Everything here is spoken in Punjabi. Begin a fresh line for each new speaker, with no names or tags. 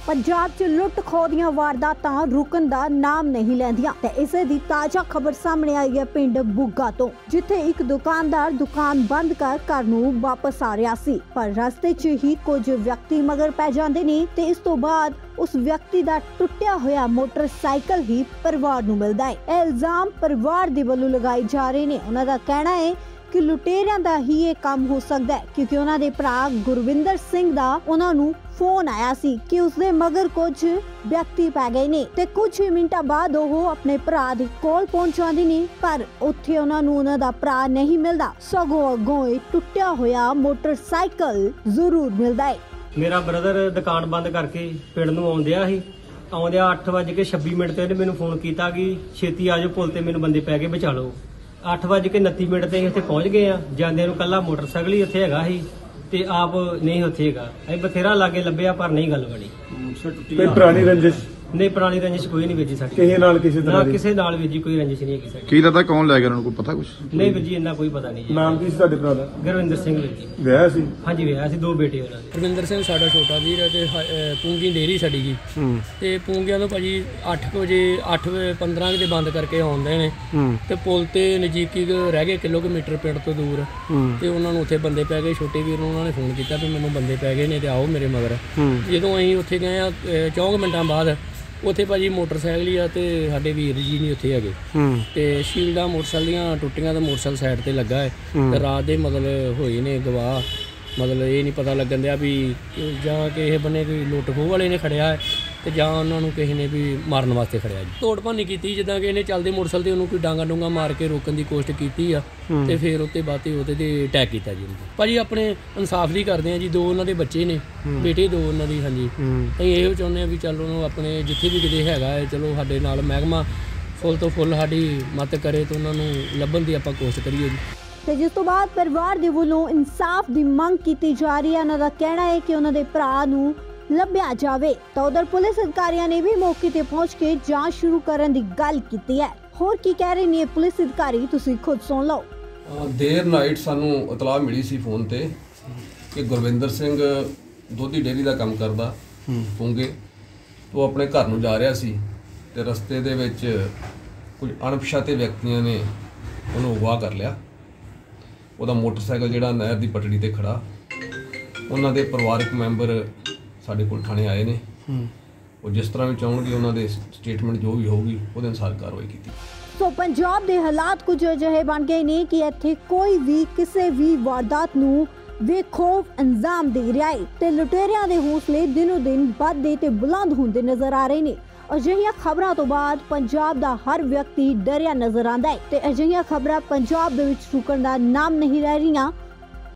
पंजाब च लुट खो ਦੀਆਂ ਵਾਰਦਾਤਾਂ ਰੁਕਣ ਦਾ ਨਾਮ नहीं ਲੈਂਦੀਆਂ ਤੇ ਇਸੇ ਦੀ ਤਾਜ਼ਾ ਖਬਰ ਸਾਹਮਣੇ ਆਈ ਹੈ ਪਿੰਡ ਬੁੱਗਾ ਤੋਂ, ਜਿੱਥੇ ਇੱਕ ਦੁਕਾਨਦਾਰ ਦੁਕਾਨ ਬੰਦ ਕਰ ਘਰ ਨੂੰ ਵਾਪਸ ਆ ਰਿਹਾ ਸੀ, ਪਰ ਰਸਤੇ 'ਚ ਹੀ ਕੁਝ ਵਿਅਕਤੀ ਮਗਰ ਪੈ ਜਾਂਦੇ ਨੇ ਤੇ ਇਸ ਤੋਂ ਬਾਅਦ ਉਸ ਵਿਅਕਤੀ ਦਾ ਟੁੱਟਿਆ ਹੋਇਆ ਮੋਟਰਸਾਈਕਲ ਹੀ ਪਰਿਵਾਰ ਨੂੰ ਮਿਲਦਾ ਹੈ। ਇਹ ਇਲਜ਼ਾਮ ਪਰਿਵਾਰ ਦੇ ਵੱਲੋਂ ਲਗਾਏ ਜਾ ਰਹੇ ਨੇ। ਉਹਨਾਂ ਦਾ ਕਹਿਣਾ ਹੈ कि लुटेरियां दा ही ये काम हो सकता है, क्योंकि उन्हां दे भरा गुरविंदर सिंह दा उन्हां नूं फोन आया सी कि उसदे मगर कुछ व्यक्ति पै गए ने ते कुछ ही मिनटां बाद ओह अपने भरा दे कोल पहुंच जांदे ने, पर उत्थे उन्हां नूं उन्हां दा भरा नहीं मिलदा, सगों अगों टुट्टिया होया मोटरसाइकल जरूर मिलदा है।
मेरा ब्रदर दुकान बंद करके पिंड नूं आउंदिया सी, आउंदिया 8:26 ते मैनूं फोन कीता कि छेती आ जाओ, पुल ते मैनूं बंदे पै गए, बचा लो। 8:29 ਤੇ ਇੱਥੇ ਪਹੁੰਚ ਗਏ ਆ। ਜਾਂਦੇ ਨੂੰ ਕੱਲਾ ਮੋਟਰਸਾਈਕਲ ਹੀ ਇੱਥੇ ਹੈਗਾ ਸੀ ਤੇ ਆਪ ਨਹੀਂ ਉੱਥੇ ਹੈਗਾ। ਅਸੀਂ ਬਥੇਰਾ ਲਾਗੇ ਲੱਭਿਆ ਪਰ ਨਹੀਂ ਗੱਲ ਬਣੀ।
ਕੋਈ ਪੁਰਾਣੀ ਰੰਜਿਸ਼
ਨਹੀਂ, ਪੁਰਾਣੀ ਰੰਜਿਸ਼ ਕੋਈ ਨਹੀਂ ਵੀਰ ਸਾਡੀ।
ਕਿਸੇ ਨਾਲ ਕਿਸੇ ਤਰ੍ਹਾਂ
ਕਿਸੇ ਨਾਲ ਵੀਰ ਜੀ ਕੋਈ ਰੰਜਿਸ਼ ਨਹੀਂ ਹੈਗੀ ਸਾਡੀ।
ਕੀ ਲੱਗਦਾ ਕੌਣ ਲੈ ਗਿਆ ਉਹਨਾਂ ਨੂੰ, ਕੋਈ ਪਤਾ ਕੁਛ?
ਨਹੀਂ ਵੀਰ ਜੀ, ਇੰਨਾ ਕੋਈ ਪਤਾ ਨਹੀਂ ਜੀ।
ਨਾਮ ਕੀ ਸੀ ਤੁਹਾਡੇ ਭਰਾ ਦਾ?
ਗੁਰਵਿੰਦਰ ਸਿੰਘ ਵੀਰ ਜੀ।
ਵਿਆਹ ਸੀ?
ਹਾਂਜੀ ਵਿਆਹ ਸੀ, 2 ਬੇਟੇ ਉਹਨਾਂ ਦੇ।
ਗੁਰਵਿੰਦਰ ਸਿੰਘ ਸਾਡਾ ਛੋਟਾ ਵੀਰ ਹੈ ਤੇ ਪੂੰਗੀ ਡੇਰੀ ਸਾਡੀ ਜੀ। ਤੇ ਪੂੰਗੀਆਂ ਤੋਂ ਭਾਜੀ 8 ਵਜੇ 8:15 ਦੇ ਬੰਦ ਕਰਕੇ ਆਉਂਦੇ ਨੇ ਤੇ ਪੁਲ ਤੇ ਨਜ਼ਦੀਕੀ ਰਹਿ ਗਏ ਕਿਲੋਮੀਟਰ ਪਿੰਡ ਤੋਂ ਦੂਰ ਤੇ ਉਹਨਾਂ ਨੂੰ ਉੱਥੇ ਬੰਦੇ ਪੈ ਗਏ। ਛੋਟੇ ਵੀਰ ਨੂੰ ਉਹਨਾਂ ਨੇ ਫੋਨ ਕੀਤਾ ਵੀ ਮੈਨੂੰ ਬੰਦੇ ਪੈ ਗਏ ਨੇ ਤੇ ਆਓ ਮੇਰੇ ਮਗਰ। ਜਦੋਂ ਅਸੀਂ ਉੱਥੇ ਗਏ ਆ 4 ਮਿੰਟਾਂ ਬਾਅਦ ਉੱਥੇ ਭਾਜੀ ਮੋਟਰਸਾਈਕਲ ਹੀ ਆ ਤੇ ਸਾਡੇ ਵੀਰ ਜੀ ਨਹੀਂ ਉੱਥੇ ਹੈਗੇ ਤੇ ਸ਼ੀਲਡਾਂ ਮੋਟਰਸਾਈਕਲ ਦੀਆਂ ਟੁੱਟੀਆਂ ਤੇ ਮੋਟਰਸਾਈਕਲ ਸਾਈਡ ਤੇ ਲੱਗਾ ਹੈ ਤੇ ਰਾਤ ਦੇ ਮਤਲਬ ਹੋਏ ਨੇ ਗਵਾਹ। ਮਤਲਬ ਇਹ ਨਹੀਂ ਪਤਾ ਲੱਗਣ ਦਿਆ ਵੀ ਜਾਂ ਕਿਸੇ ਬੰਨੇ ਕੋਈ ਲੁੱਟ ਖੋਹ ਵਾਲੇ ਨੇ ਖੜਿਆ ਹੈ ਤੇ ਜਾਂ ਉਹਨਾਂ ਨੂੰ ਕਿਸੇ ਨੇ ਵੀ ਮਾਰਨ ਵਾਸਤੇ ਖੜਿਆ ਜੀ। ਤੋੜ ਭੰਨ ਕੀਤੀ, ਜਿੱਦਾਂ ਕਿ ਇਹਨੇ ਚੱਲਦੇ ਮੋਟਰਸਾਈਕਲ ਤੇ ਉਹਨੂੰ ਕੋਈ ਡਾਂਗਾ ਡੂੰਗਾ ਮਾਰ ਕੇ ਰੋਕਣ ਦੀ ਕੋਸ਼ਿਸ਼ ਕੀਤੀ ਆ ਤੇ ਫਿਰ ਉੱਤੇ ਬਾਅਦ ਤੇ ਉਹਦੇ ਤੇ ਅਟੈਕ ਕੀਤਾ ਜੀ। ਭਾਜੀ ਆਪਣੇ ਇਨਸਾਫ ਦੀ ਕਰਦੇ ਆ ਜੀ। 2 ਉਹਨਾਂ ਦੇ ਬੱਚੇ ਨੇ, ਬੇਟੇ 2 ਉਹਨਾਂ ਦੀ। ਹਾਂਜੀ, ਅਸੀਂ ਇਹੋ ਚਾਹੁੰਦੇ ਆ ਵੀ ਚੱਲ ਉਹਨੂੰ ਆਪਣੇ ਜਿੱਥੇ ਵੀ ਕਿਤੇ ਹੈਗਾ ਹੈ, ਚਲੋ ਸਾਡੇ ਨਾਲ ਮਹਿਕਮਾ ਫੁੱਲ ਤੋਂ ਫੁੱਲ ਸਾਡੀ ਮਦਦ ਕਰੇ ਤੇ ਉਹਨਾਂ ਨੂੰ ਲੱਭਣ ਦੀ ਆਪਾਂ ਕੋਸ਼ਿਸ਼ ਕਰੀਏ ਜੀ।
ਤੇ ਜਿਸ ਤੋਂ ਬਾਅਦ ਪਰਿਵਾਰ ਦੇ ਵੱਲੋਂ ਇਨਸਾਫ ਦੀ ਮੰਗ ਕੀਤੀ ਜਾ ਰਹੀ ਹੈ। ਉਹਨਾਂ ਦਾ ਕਹਿਣਾ ਹੈ ਕਿ ਉਹਨਾਂ ਦੇ ਭਰਾ ਨੂੰ ਲੱਭਿਆ ਜਾਵੇ। ਤਾਂ ਉਧਰ ਪੁਲਿਸ ਅਧਿਕਾਰੀਆਂ ਨੇ ਵੀ ਮੌਕੇ ਤੇ ਪਹੁੰਚ ਕੇ ਜਾਂਚ ਸ਼ੁਰੂ ਕਰਨ ਦੀ ਗੱਲ ਕੀਤੀ ਹੈ। ਹੋਰ ਕੀ ਕਹਿ ਰਹੇ ਨੇ ਪੁਲਿਸ ਅਧਿਕਾਰੀ, ਤੁਸੀਂ ਖੁਦ ਸੁਣ ਲਓ।
ਦੇਰ ਨਾਈਟ ਸਾਨੂੰ ਇਤਲਾਹ ਮਿਲੀ ਸੀ ਫੋਨ ਤੇ ਕਿ ਗੁਰਵਿੰਦਰ ਸਿੰਘ ਦੁੱਧ ਦੀ ਡੇਅਰੀ ਦਾ ਕੰਮ ਕਰਦਾ ਪੂੰਗੇ, ਉਹ ਆਪਣੇ ਘਰ ਨੂੰ ਜਾ ਰਿਹਾ ਸੀ ਤੇ ਰਸਤੇ ਦੇ ਵਿੱਚ ਕੁਝ ਅਣਪਛਾਤੇ ਵਿਅਕਤੀਆਂ ਨੇ ਉਹਨੂੰ ਅਗਵਾ ਕਰ ਲਿਆ। ਉਹਦਾ ਮੋਟਰਸਾਈਕਲ ਜਿਹੜਾ ਨਹਿਰ ਦੀ ਪਟੜੀ ਤੇ ਖੜਾ, ਉਹਨਾਂ ਦੇ ਪਰਿਵਾਰਕ ਮੈਂਬਰ ਸਾਡੇ ਕੋਲ ਥਾਣੇ ਆਏ ਨੇ। ਉਹ ਜਿਸ ਤਰ੍ਹਾਂ ਵੀ ਚਾਹੁਣਗੇ ਉਹਨਾਂ ਦੇ ਸਟੇਟਮੈਂਟ ਜੋ ਵੀ ਹੋਊਗੀ ਉਹਦੇ ਅਨੁਸਾਰ ਕਾਰਵਾਈ ਕੀਤੀ।
ਸੋ ਪੰਜਾਬ ਦੇ ਹਾਲਾਤ ਕੁਝ ਅਜਿਹੇ ਬਣ ਗਏ ਨੇ ਕਿ ਇੱਥੇ ਕੋਈ ਵੀ ਕਿਸੇ ਵੀ ਵਾਰਦਾਤ ਨੂੰ ਬੇਖੌਫ ਅੰਜਾਮ ਦੇ ਰਿਹਾ ਹੈ ਤੇ ਲੁਟੇਰਿਆਂ ਦੇ ਹੌਸਲੇ ਦਿਨੋਂ ਦਿਨ ਵੱਧਦੇ ਤੇ ਬੁਲੰਦ ਹੁੰਦੇ ਨਜ਼ਰ ਆ ਰਹੇ ਨੇ। ਅਜਿਹੀਆਂ ਖਬਰਾਂ ਤੋਂ ਬਾਅਦ ਪੰਜਾਬ ਦਾ ਹਰ ਵਿਅਕਤੀ ਡਰਿਆ ਨਜ਼ਰ ਆਉਂਦਾ ਹੈ ਤੇ ਅਜਿਹੀਆਂ ਖਬਰਾਂ ਪੰਜਾਬ ਦੇ ਵਿੱਚ ਰੁਕਣ ਦਾ ਨਾਮ ਨਹੀਂ ਲੈ ਰਹੀਆਂ।